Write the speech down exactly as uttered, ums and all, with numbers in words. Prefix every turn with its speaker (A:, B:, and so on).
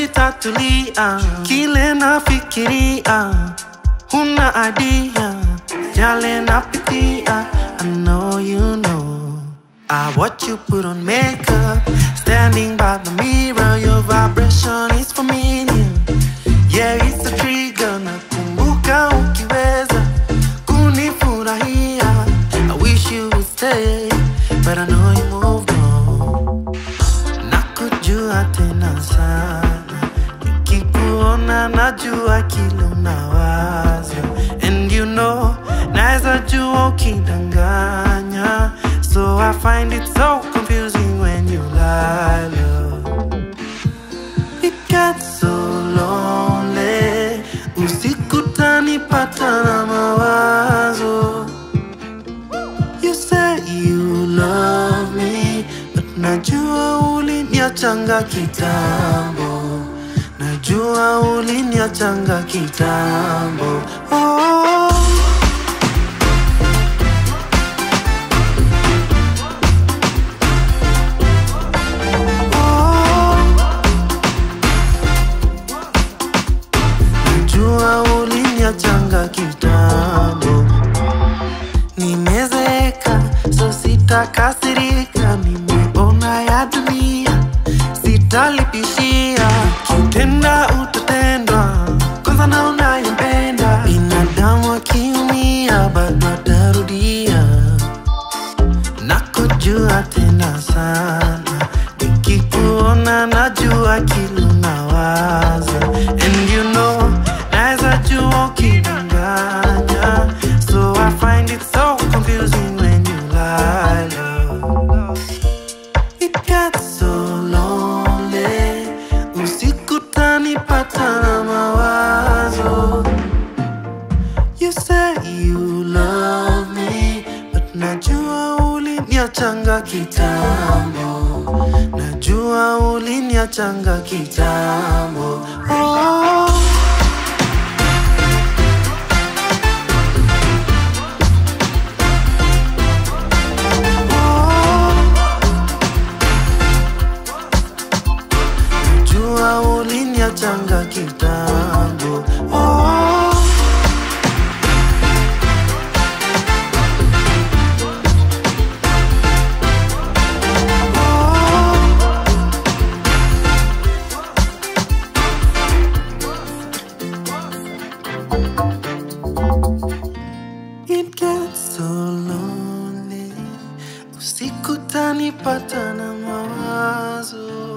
A: sitatulia, kile nafikiria, huna idea, yale napitia. I know you know. I watch you put on makeup, standing by the mirror, your vibration is familiar. Yeah, it's a trigger, nakumbuka ukiweza kunifurahia. I wish you would stay, but I know you moved on. Nakujua tena sana, nikikuona najua kile unawaza. And you know, naeza jua ukidanganya. So I find it so confusing when you lie, love. It gets so lonely, usiku tanipata na mawazo. You say you love me, but najua uliniachanga kitambo. Najua uliniachanga kitambo. Oh, changa kitambo. Nimezeka, so sitakasirika. Nimeona ya dunia, sitalipishia. Kitenda utatendwa, kwanza na unayempenda. Binadamu akiumia, bado atarudia. Nakujua tena sana, nikikuona najua kile unawaza. And you know, naeza jua ukidanganya. So I find it so confusing when you lie, love. It gets so lonely, usiku tanipata na mawazo. You say you love me, but najua uliniachanga kitambo. Najua uliniachanga kitambo. Oh, changa kitambo. Oh, it gets so lonely, usiku tanipata na mawazo.